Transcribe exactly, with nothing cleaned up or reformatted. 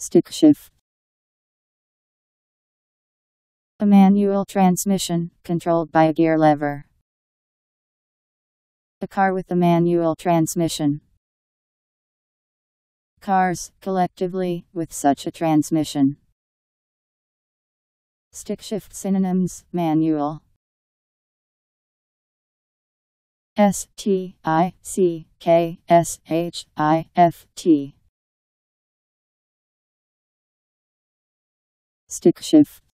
Stickshift. A manual transmission, controlled by a gear lever. A car with a manual transmission. Cars, collectively, with such a transmission. Stickshift synonyms: manual. S T I C K S H I F T. Stickshift.